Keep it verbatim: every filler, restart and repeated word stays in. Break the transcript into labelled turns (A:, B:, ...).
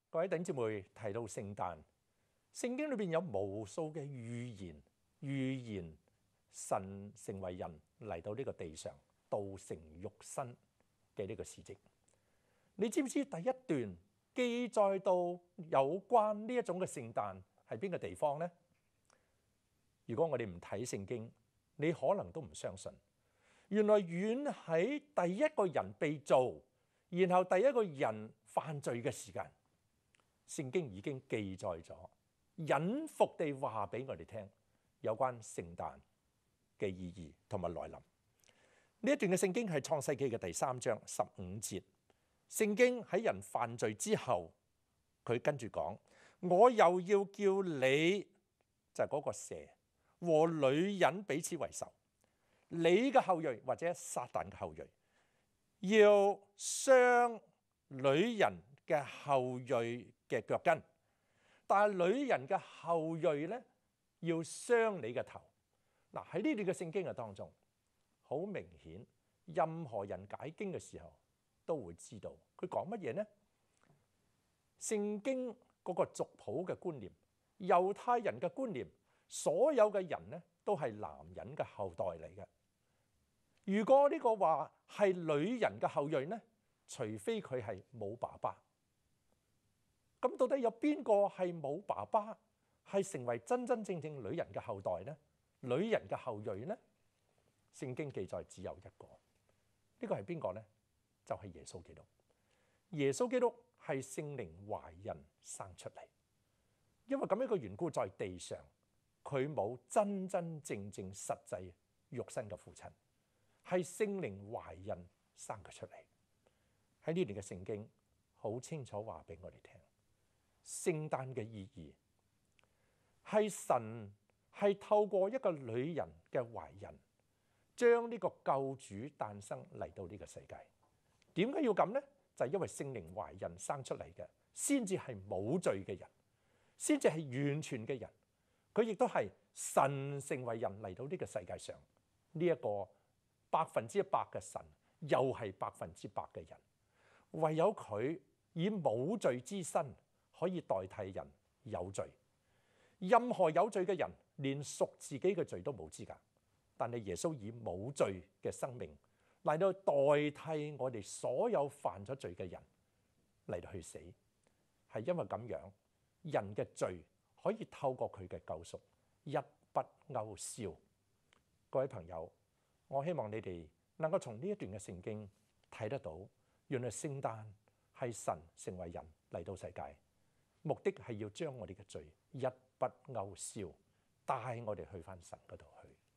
A: 各位弟兄姊妹提到聖誕，聖經裏邊有無數嘅預言，預言神成為人嚟到呢個地上，道成肉身嘅呢個事蹟。你知唔知第一段記載到有關呢一種嘅聖誕係邊個地方呢？如果我哋唔睇聖經，你可能都唔相信。原來遠喺第一個人被造，然後第一個人犯罪嘅時間，聖經已經記載咗，隱伏地話俾我哋聽有關聖誕嘅意義同埋來臨。呢一段嘅聖經係創世記嘅第三章十五節。聖經喺人犯罪之後，佢跟住講：我又要叫你，就係嗰個蛇和女人彼此為仇，你嘅後裔或者撒旦嘅後裔要傷女人嘅後裔嘅腳跟，但係女人嘅後裔咧要傷你嘅頭。嗱，喺呢段嘅聖經嘅當中，好明顯，任何人解經嘅時候都會知道佢講乜嘢呢？聖經嗰個族譜嘅觀念，猶太人嘅觀念，所有嘅人呢都係男人嘅後代嚟嘅。如果呢個話係女人嘅後裔呢，除非佢係冇爸爸。咁到底有邊個係冇爸爸，係成為真真正正女人嘅後代呢？女人嘅後裔呢？聖經記載只有一個，呢個係邊個呢？就係耶穌基督。耶穌基督係聖靈懷孕生出嚟，因為咁樣嘅緣故，在地上佢冇真真正正實際肉身嘅父親，係聖靈懷孕生佢出嚟。喺呢段嘅聖經好清楚話俾我哋聽，聖誕嘅意義係神係透過一個女人嘅懷孕，將呢個救主誕生嚟到呢個世界。點解要咁呢？就係因為聖靈懷孕生出嚟嘅，先至係冇罪嘅人，先至係完全嘅人。佢亦都係神成為人嚟到呢個世界上，呢一個百分之一百嘅神，又係百分之百嘅人。唯有佢以冇罪之身可以代替人有罪。任何有罪嘅人連贖自己嘅罪都冇資格，但係耶穌以冇罪嘅生命嚟到代替我哋所有犯咗罪嘅人嚟到去死，係因為咁樣，人嘅罪可以透過佢嘅救贖一筆勾銷。各位朋友，我希望你哋能夠從呢一段嘅聖經睇得到，原來聖誕係神成為人嚟到世界，目的係要將我哋嘅罪一筆勾銷，帶我哋去返神嗰度去。